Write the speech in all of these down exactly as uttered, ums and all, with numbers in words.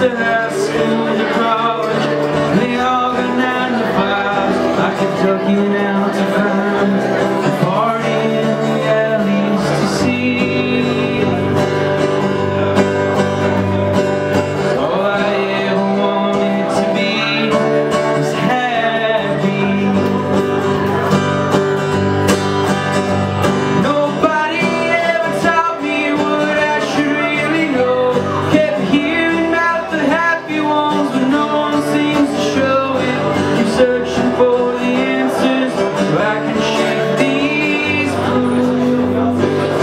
to high school to college, and they all got nine to fives. I kept ducking out to find a party in the alleys to see. All I ever wanted to be was happy. Nobody ever taught me what I should really know. Kept hearing about the happy ones, but no one seems to show it. Keep searching for the answers so I can shake these blues.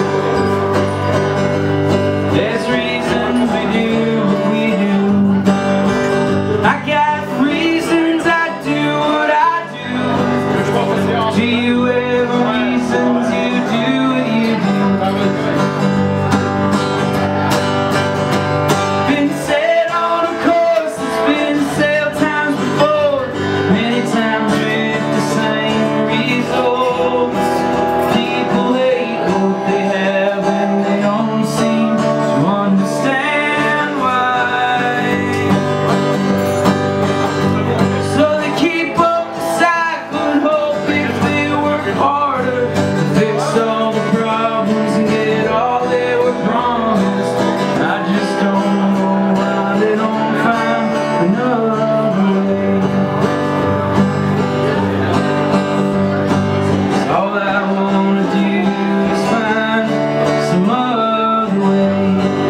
There's reasons we do what we do. I got reasons I do what I do. Do you have reasons you do what you do? Been set on a course that's been sailed times before, many times with the same results. People hate what they have and they don't seem to understand why. So they keep up the cycle and hope if they work harder to fix all the problems and get all they were promised. I just don't know why they don't find another way. 'Cause all I wanna do is find some other way.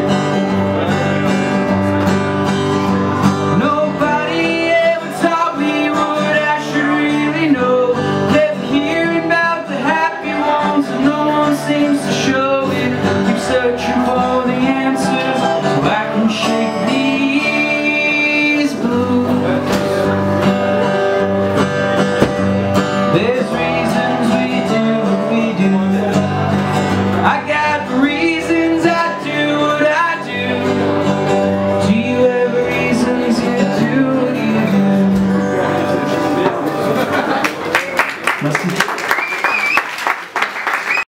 Nobody ever taught me what I should really know. Kept hearing about the happy ones, and no one seems to show it. Keep searching